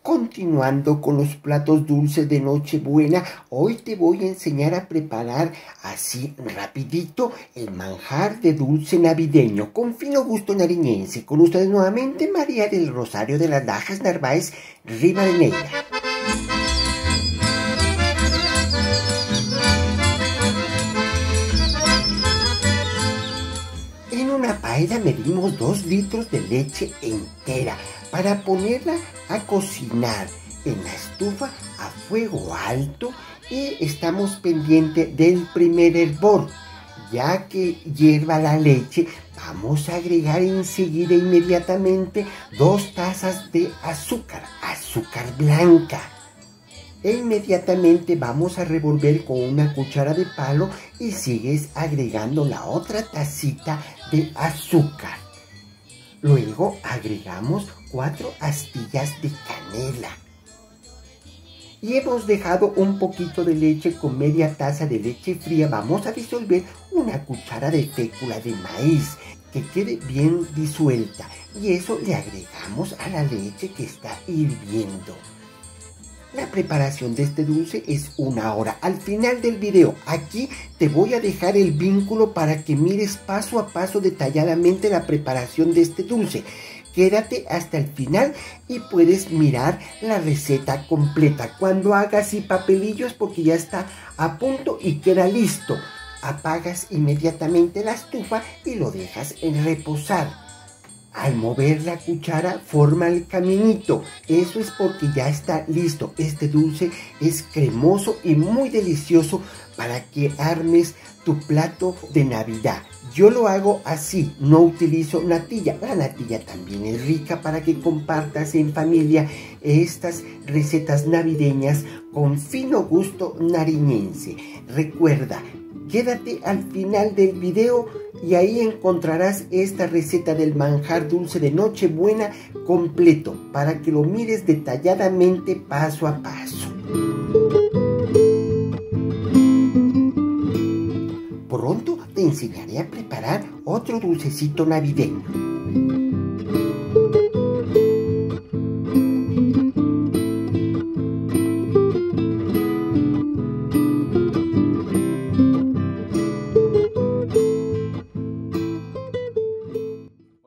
Continuando con los platos dulces de Nochebuena, hoy te voy a enseñar a preparar así rapidito el manjar de dulce navideño con fino gusto nariñense. Con ustedes nuevamente María del Rosario de las Lajas Narváez, Rivadeneira. En una paila medimos 2 litros de leche entera para ponerla a cocinar en la estufa a fuego alto y estamos pendientes del primer hervor. Ya que hierva la leche, vamos a agregar enseguida inmediatamente 2 tazas de azúcar blanca. E inmediatamente vamos a revolver con una cuchara de palo y sigues agregando la otra tacita de azúcar. Luego agregamos 4 astillas de canela. Y hemos dejado un poquito de leche con media taza de leche fría. Vamos a disolver una cuchara de fécula de maíz que quede bien disuelta. Y eso le agregamos a la leche que está hirviendo. La preparación de este dulce es 1 hora. Al final del video, aquí te voy a dejar el vínculo para que mires paso a paso detalladamente la preparación de este dulce. Quédate hasta el final y puedes mirar la receta completa. Cuando hagas y papelillos porque ya está a punto y queda listo. Apagas inmediatamente la estufa y lo dejas en reposar. Al mover la cuchara forma el caminito. Eso es porque ya está listo. Este dulce es cremoso y muy delicioso para que armes tu plato de Navidad. Yo lo hago así, no utilizo natilla. La natilla también es rica para que compartas en familia estas recetas navideñas con fino gusto nariñense. Recuerda, quédate al final del video y ahí encontrarás esta receta del manjar dulce de Nochebuena completo para que lo mires detalladamente paso a paso. Pronto te enseñaré a preparar otro dulcecito navideño.